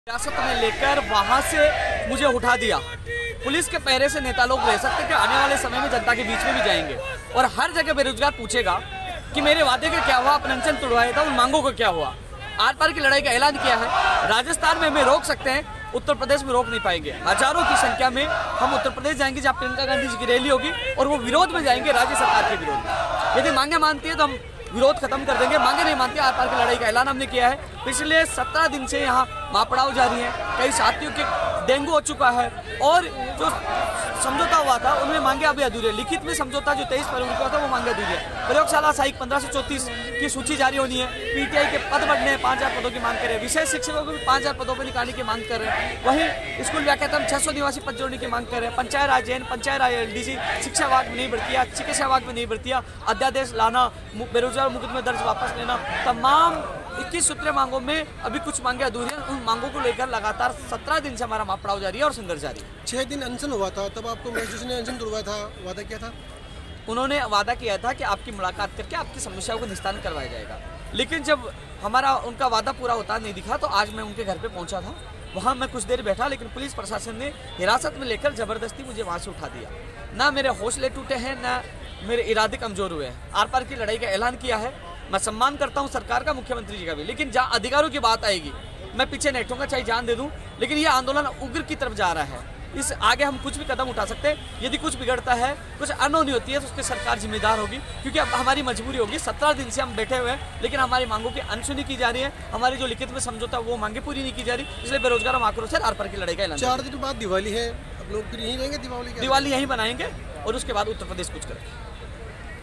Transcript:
हिरासत में लेकर वहां से मुझे उठा दिया। पुलिस के पहरे से नेता लोग रह सकते कि आने वाले समय में जनता के बीच में भी जाएंगे और हर जगह बेरोजगार पूछेगा कि मेरे वादे का क्या हुआ, अपना अनशन तोड़वाया था, उन मांगों का क्या हुआ। आर पार की लड़ाई का ऐलान किया है। राजस्थान में हमें रोक सकते हैं, उत्तर प्रदेश में रोक नहीं पाएंगे। हजारों की संख्या में हम उत्तर प्रदेश जाएंगे जहाँ प्रियंका गांधी जी की रैली होगी और वो विरोध में जाएंगे, राज्य सरकार के विरोध में। यदि मांगे मानती है तो हम विरोध खत्म कर देंगे, मांगे नहीं मानती आर पार की लड़ाई का ऐलान हमने किया है। पिछले 17 दिन से यहाँ मापड़ाव जारी है, कई साथियों के डेंगू हो चुका है और जो समझौता हुआ था उनमें मांगे अभी अधूरे। लिखित में समझौता जो 23 फरवरी को था वो मांगे अधूरे। प्रयोगशाला सहायक 1534 की सूची जारी होनी है। पीटीआई के पद बढ़ने हैं, 5000 पदों की मांग कर रहे हैं। विशेष शिक्षकों को भी 5000 पदों पर निकालने की मांग कर रहे हैं। वहीं स्कूल व्याख्याता 600 निवासी पद जोड़ने की मांग कर रहे हैं। पंचायत राज जैन, पंचायत राज एलडीसी, शिक्षा विभाग में नहीं भर्तियां, चिकित्सा विभाग में नहीं भर्तियां, अध्यादेश लाना, बेरोजगार मुकदमे दर्ज वापस लेना, तमाम 21 सूत्रीय मांगों में अभी कुछ मांगे अधूरी हैं। उन मांगों को लेकर लगातार 17 दिन से हमारा मापड़ाव जारी है और संघर्ष जारी है। 6 दिन अनशन हुआ था, तब आपको मजदूर ने अनशन तोड़वाया था, वादा किया था? उन्होंने वादा किया था कि आपकी मुलाकात करके आपकी समस्याओं को निस्तारण करवाया जाएगा, लेकिन जब हमारा उनका वादा पूरा होता नहीं दिखा तो आज मैं उनके घर पे पहुंचा था। वहां मैं कुछ देर बैठा, लेकिन पुलिस प्रशासन ने हिरासत में लेकर जबरदस्ती मुझे वहां से उठा दिया। ना मेरे हौसले टूटे हैं, ना मेरे इरादे कमजोर हुए हैं। आर पार की लड़ाई का ऐलान किया है। मैं सम्मान करता हूं सरकार का, मुख्यमंत्री जी का भी, लेकिन जहां अधिकारों की बात आएगी मैं पीछे नहीं हटूंगा, चाहे जान दे दूं। लेकिन ये आंदोलन उग्र की तरफ जा रहा है। इस आगे हम कुछ भी कदम उठा सकते हैं। यदि कुछ बिगड़ता है, कुछ अनहोनी होती है तो उसकी सरकार जिम्मेदार होगी, क्योंकि अब हमारी मजबूरी होगी। 17 दिन से हम बैठे हुए हैं, लेकिन हमारी मांगों की अनसुनी की जा रही है। हमारी जो लिखित में समझौता वो मांगे पूरी नहीं की जा रही, इसलिए बेरोजगार हम आक्रोश है आर पार की लड़ाई का ऐलान। 4 दिन बाद दिवाली है, अब लोग फिर यहीं रहेंगे? दिवाली यहीं बनाएंगे और उसके बाद उत्तर प्रदेश कुछ करेंगे।